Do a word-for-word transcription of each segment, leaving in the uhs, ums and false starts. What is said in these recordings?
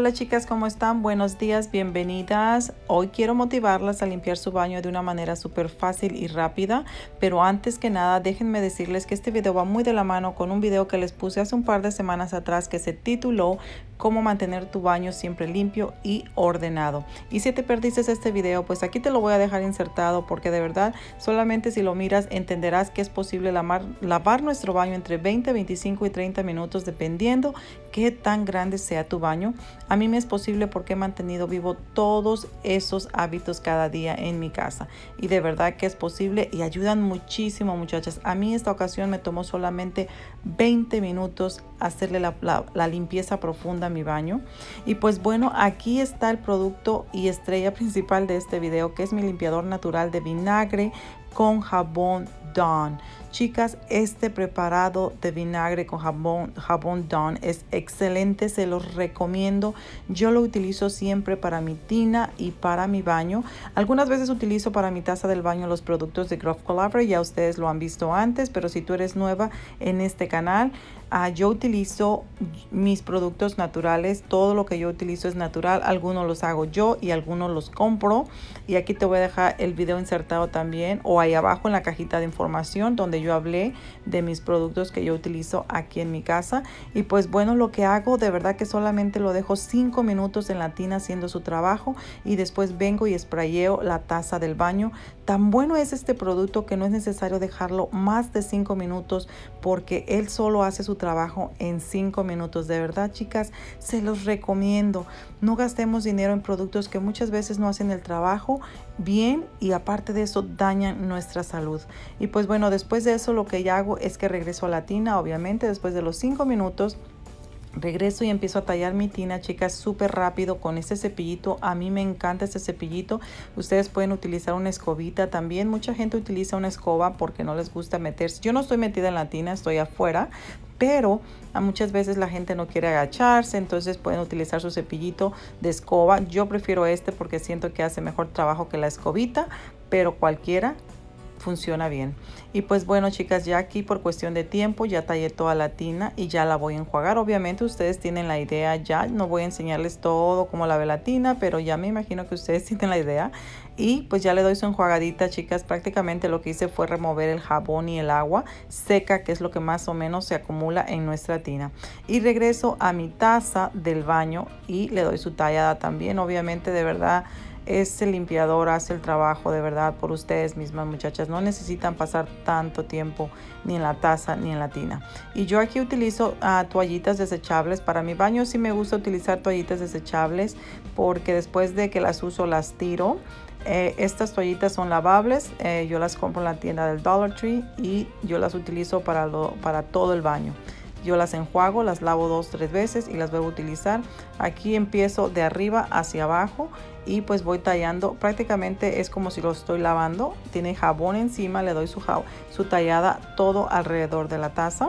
Hola chicas, ¿cómo están? Buenos días, bienvenidas. Hoy quiero motivarlas a limpiar su baño de una manera súper fácil y rápida, pero antes que nada déjenme decirles que este video va muy de la mano con un video que les puse hace un par de semanas atrás que se tituló Cómo mantener tu baño siempre limpio y ordenado. Y si te perdiste este video, pues aquí te lo voy a dejar insertado porque de verdad solamente si lo miras entenderás que es posible lavar, lavar nuestro baño entre veinte, veinticinco y treinta minutos dependiendo qué tan grande sea tu baño. A mí me es posible porque he mantenido vivo todos esos hábitos cada día en mi casa y de verdad que es posible y ayudan muchísimo, muchachas. A mí esta ocasión me tomó solamente veinte minutos hacerle la, la, la limpieza profunda a mi baño. Y pues bueno, aquí está el producto y estrella principal de este video, que es mi limpiador natural de vinagre con jabón Dawn. Chicas, este preparado de vinagre con jabón, jabón Dawn es excelente, se los recomiendo. Yo lo utilizo siempre para mi tina y para mi baño. Algunas veces utilizo para mi taza del baño los productos de Grove Collaborator, ya ustedes lo han visto antes, pero si tú eres nueva en este canal, uh, yo utilizo mis productos naturales. Todo lo que yo utilizo es natural, algunos los hago yo y algunos los compro. Y aquí te voy a dejar el video insertado también, o ahí abajo en la cajita de información, donde yo hablé de mis productos que yo utilizo aquí en mi casa. Y pues bueno, lo que hago de verdad que solamente lo dejo cinco minutos en la tina haciendo su trabajo y después vengo y sprayeo la taza del baño. Tan bueno es este producto que no es necesario dejarlo más de cinco minutos porque él solo hace su trabajo en cinco minutos. De verdad, chicas, se los recomiendo. No gastemos dinero en productos que muchas veces no hacen el trabajo bien y aparte de eso dañan nuestra salud. Y pues bueno, después de eso lo que ya hago es que regreso a la tina, obviamente después de los cinco minutos. Regreso y empiezo a tallar mi tina, chicas, súper rápido con este cepillito. A mí me encanta este cepillito. Ustedes pueden utilizar una escobita también. Mucha gente utiliza una escoba porque no les gusta meterse. Yo no estoy metida en la tina, estoy afuera, pero a muchas veces la gente no quiere agacharse, entonces pueden utilizar su cepillito de escoba. Yo prefiero este porque siento que hace mejor trabajo que la escobita, pero cualquiera funciona bien. Y pues bueno, chicas, ya aquí por cuestión de tiempo ya tallé toda la tina y ya la voy a enjuagar. Obviamente ustedes tienen la idea ya, no voy a enseñarles todo como lave la tina, pero ya me imagino que ustedes tienen la idea. Y pues ya le doy su enjuagadita, chicas. Prácticamente lo que hice fue remover el jabón y el agua seca, que es lo que más o menos se acumula en nuestra tina. Y regreso a mi taza del baño y le doy su tallada también. Obviamente, de verdad, este limpiador hace el trabajo de verdad por ustedes mismas, muchachas. No necesitan pasar tanto tiempo ni en la taza ni en la tina. Y yo aquí utilizo uh, toallitas desechables. Para mi baño sí me gusta utilizar toallitas desechables porque después de que las uso las tiro. Eh, estas toallitas son lavables, eh, yo las compro en la tienda del Dollar Tree y yo las utilizo para, lo, para todo el baño. Yo las enjuago, las lavo dos, tres veces y las vuelvo a utilizar. Aquí empiezo de arriba hacia abajo y pues voy tallando. Prácticamente es como si lo estoy lavando. Tiene jabón encima, le doy su, su tallada todo alrededor de la taza.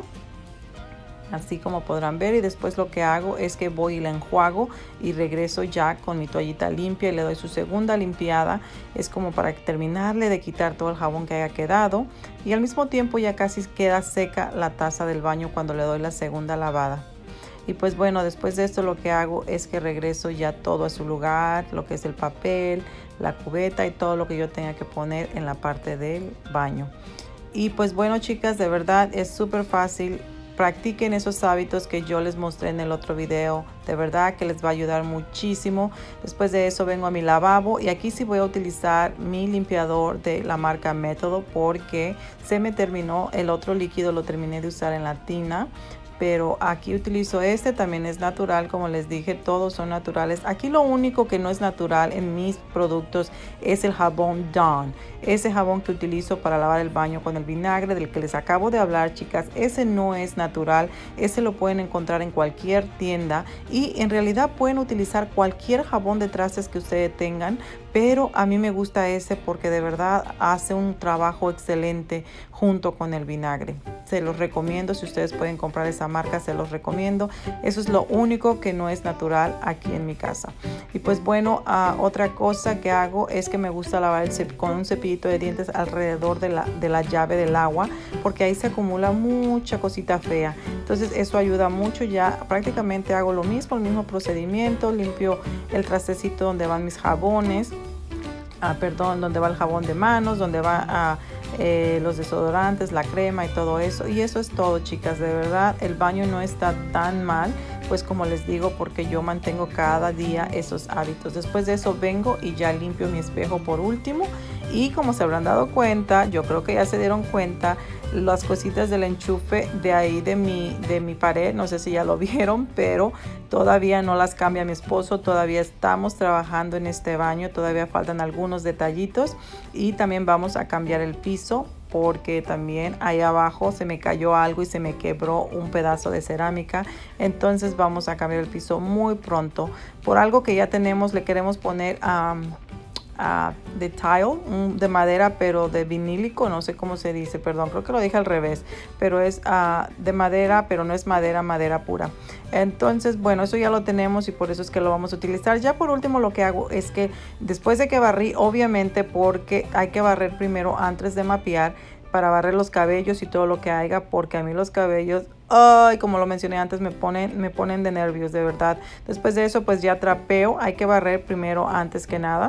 Así como podrán ver, y después lo que hago es que voy y la enjuago y regreso ya con mi toallita limpia y le doy su segunda limpiada. Es como para terminarle de quitar todo el jabón que haya quedado y al mismo tiempo ya casi queda seca la taza del baño cuando le doy la segunda lavada. Y pues bueno, después de esto lo que hago es que regreso ya todo a su lugar, lo que es el papel, la cubeta y todo lo que yo tenga que poner en la parte del baño. Y pues bueno, chicas, de verdad es súper fácil. Practiquen esos hábitos que yo les mostré en el otro video. De verdad que les va a ayudar muchísimo. Después de eso vengo a mi lavabo y aquí sí voy a utilizar mi limpiador de la marca Método porque se me terminó el otro líquido, lo terminé de usar en la tina. Pero aquí utilizo este, también es natural, como les dije, todos son naturales. Aquí lo único que no es natural en mis productos es el jabón Dawn. Ese jabón que utilizo para lavar el baño con el vinagre del que les acabo de hablar, chicas, ese no es natural. Ese lo pueden encontrar en cualquier tienda y en realidad pueden utilizar cualquier jabón de trastes que ustedes tengan pero a mí me gusta ese porque de verdad hace un trabajo excelente junto con el vinagre. Se los recomiendo, si ustedes pueden comprar esa marca, se los recomiendo. Eso es lo único que no es natural aquí en mi casa. Y pues bueno, uh, otra cosa que hago es que me gusta lavar el con un cepillito de dientes alrededor de la, de la llave del agua, porque ahí se acumula mucha cosita fea. Entonces eso ayuda mucho. Ya prácticamente hago lo mismo, el mismo procedimiento. Limpio el trastecito donde van mis jabones, ah, perdón, donde va el jabón de manos, donde va a Eh, los desodorantes, la crema y todo eso. Y eso es todo, chicas. De verdad, el baño no está tan mal, pues como les digo, porque yo mantengo cada día esos hábitos. Después de eso vengo y ya limpio mi espejo por último. Y como se habrán dado cuenta, yo creo que ya se dieron cuenta, las cositas del enchufe de ahí de mi, de mi pared, no sé si ya lo vieron, pero todavía no las cambia mi esposo. Todavía estamos trabajando en este baño, todavía faltan algunos detallitos, y también vamos a cambiar el piso, porque también ahí abajo se me cayó algo y se me quebró un pedazo de cerámica. Entonces vamos a cambiar el piso muy pronto. Por algo que ya tenemos, le queremos poner um, Uh, de tile, um, de madera, pero de vinílico, no sé cómo se dice, perdón, creo que lo dije al revés, pero es uh, de madera, pero no es madera, madera pura. Entonces, bueno, eso ya lo tenemos y por eso es que lo vamos a utilizar. Ya por último, lo que hago es que después de que barrí, obviamente, porque hay que barrer primero antes de mapear, para barrer los cabellos y todo lo que haya, porque a mí los cabellos, ay, como lo mencioné antes, me ponen, me ponen de nervios, de verdad. Después de eso, pues ya trapeo. Hay que barrer primero antes que nada.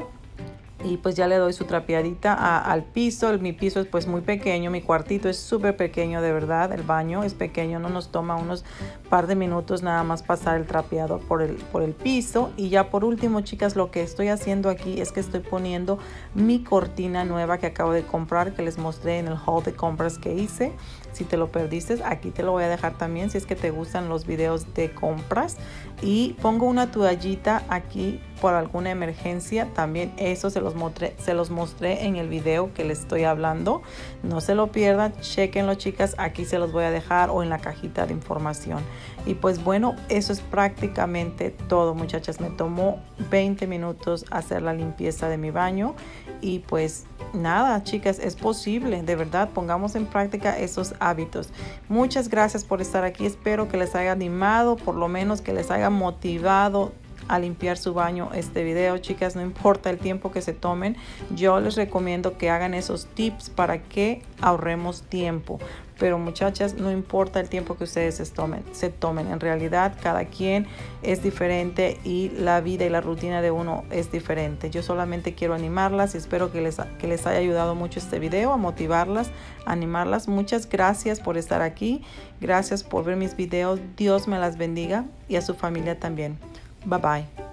Y pues ya le doy su trapeadita a, al piso. El, mi piso es pues muy pequeño, mi cuartito es súper pequeño, de verdad. El baño es pequeño, no nos toma unos par de minutos nada más pasar el trapeador por el, por el piso. Y ya por último, chicas, lo que estoy haciendo aquí es que estoy poniendo mi cortina nueva que acabo de comprar, que les mostré en el haul de compras que hice. Si te lo perdiste, aquí te lo voy a dejar también, si es que te gustan los videos de compras. Y pongo una toallita aquí por alguna emergencia. También eso se los mostré, se los mostré en el video que les estoy hablando. No se lo pierdan, chequenlo, chicas. Aquí se los voy a dejar o en la cajita de información. Y pues bueno, eso es prácticamente todo, muchachas. Me tomó veinte minutos hacer la limpieza de mi baño. Y pues nada, chicas, es posible, de verdad, pongamos en práctica esos hábitos. Muchas gracias por estar aquí. Espero que les haya animado, por lo menos que les haya motivado a limpiar su baño este video, chicas. No importa el tiempo que se tomen, yo les recomiendo que hagan esos tips para que ahorremos tiempo. Pero muchachas, no importa el tiempo que ustedes se tomen, se tomen. En realidad, cada quien es diferente y la vida y la rutina de uno es diferente. Yo solamente quiero animarlas y espero que les, que les haya ayudado mucho este video, a motivarlas, a animarlas. Muchas gracias por estar aquí. Gracias por ver mis videos. Dios me las bendiga y a su familia también. Bye bye.